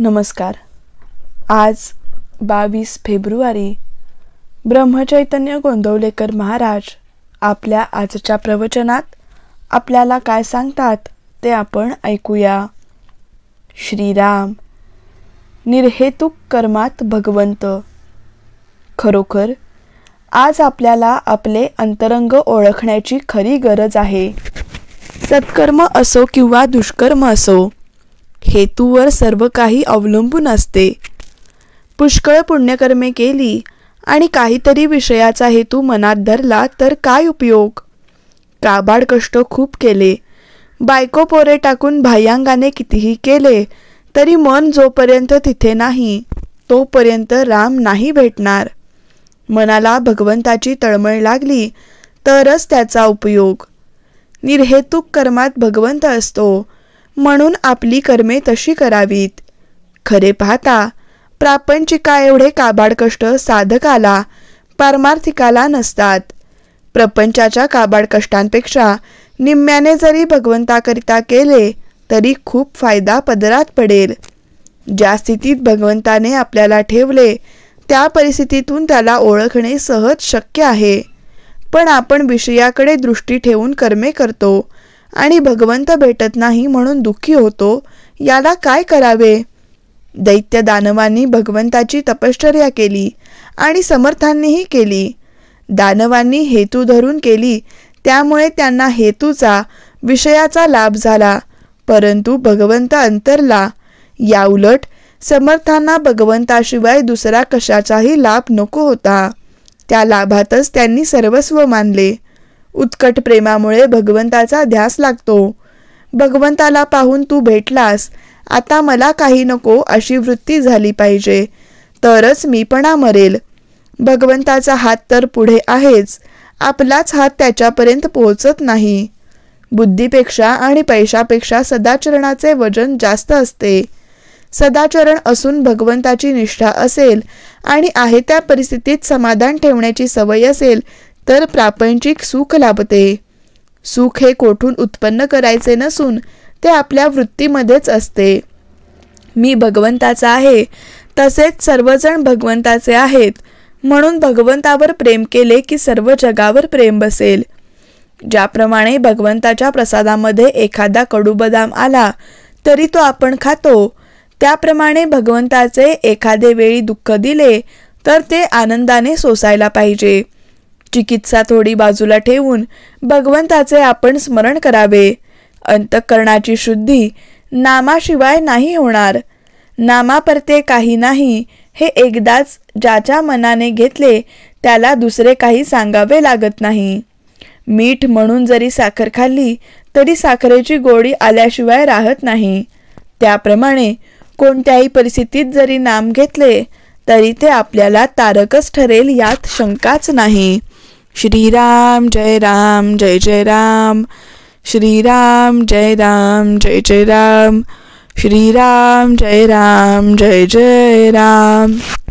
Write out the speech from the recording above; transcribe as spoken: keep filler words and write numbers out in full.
नमस्कार. आज बावीस फेब्रुवारी ब्रह्मचैतन्य गोंदवलेकर महाराज आपल्या आजच्या प्रवचनात आपल्याला काय सांगतात ते आपण ऐकूया. श्रीराम. निर्हेतुक कर्मात भगवंत. खरोखर आज आपल्याला आपले अंतरंग ओळखण्याची खरी गरज आहे. सत्कर्म असो किंवा दुष्कर्म असो, हेतूवर सर्व काही अवलंबून असते. पुष्कळ पुण्यकर्मे केली आणि काहीतरी विषयाचा हेतू मनात धरला तर काय उपयोग? काबाड कष्ट खूप केले, बायको पोरे टाकून बाह्यांगाने कितीही केले तरी मन जोपर्यंत तिथे नाही तोपर्यंत राम नाही भेटणार. मनाला भगवंताची तळमळ लागली तरच त्याचा उपयोग. निर्हेतुक कर्मात भगवंत असतो, म्हणून आपली कर्मे तशी करावीत. खरे पाहता प्रापंचिका एवढे काबाड कष्ट साधकाला पारमार्थिकाला नसतात. प्रपंचाच्या काबाड कष्टांपेक्षा निम्म्याने जरी भगवंताकरिता केले तरी खूप फायदा पदरात पडेल. ज्या स्थितीत भगवंताने आपल्याला ठेवले त्या परिस्थितीतून त्याला ओळखणे सहज शक्य आहे. पण आपण विषयाकडे दृष्टी ठेवून कर्मे करतो आणि भगवंत भेटत नाही म्हणून दुःखी होतो. याला काय करावे? दैत्य दानवांनी भगवंताची तपश्चर्या केली आणि समर्थांनीही केली. दानवांनी हेतू धरून केली त्यामुळे त्यांना हेतूचा विषयाचा लाभ झाला, परंतु भगवंत अंतरला. याउलट समर्थांना भगवंताशिवाय दुसरा कशाचाही लाभ नको होता. त्या लाभातच त्यांनी सर्वस्व मानले. उत्कट प्रेमामुळे भगवंताचा ध्यास लागतो. भगवंताला पाहून तू भेटलास, आता मला काही नको अशी वृत्ती झाली पाहिजे, तरच मीपणा मरेल. भगवंताचा हात तर पुढे आहेच, आपलाच हात त्याच्यापर्यंत पोहोचत नाही. बुद्धीपेक्षा आणि पैशापेक्षा सदाचरणाचे वजन जास्त असते. सदाचरण असून भगवंताची निष्ठा असेल आणि आहे त्या परिस्थितीत समाधान ठेवण्याची सवय असेल तर प्रापंचिक सुख लाभते. सुख हे कोठून उत्पन्न करायचे नसून ते आपल्या वृत्तीमध्येच असते. मी भगवंताचा आहे तसेच सर्वजण भगवंताचे आहेत, म्हणून भगवंतावर प्रेम केले की सर्व जगावर प्रेम बसेल. ज्याप्रमाणे भगवंताच्या प्रसादामध्ये एखादा कडू बदाम आला तरी तो आपण खातो, त्याप्रमाणे भगवंताचे एखादे वेळी दुःख दिले तर ते आनंदाने सोसायला पाहिजे. चिकित्सा थोडी बाजूला ठेवून भगवंताचे आपण स्मरण करावे. अंतःकरणाची शुद्धी नामाशिवाय नाही होणार. नामापरते काही नाही हे एकदाच ज्याच्या मनाने घेतले त्याला दुसरे काही सांगावे लागत नाही. मीठ म्हणून जरी साखर खाल्ली तरी साखरेची गोडी आल्याशिवाय राहत नाही. त्याप्रमाणे कोणत्याही परिस्थितीत जरी नाम घेतले तरी ते आपल्याला तारकच ठरेल यात शंकाच नाही. श्रीराम जय राम जय जय राम. श्रीराम जय राम जय जय राम. श्रीराम जय राम जय जय राम.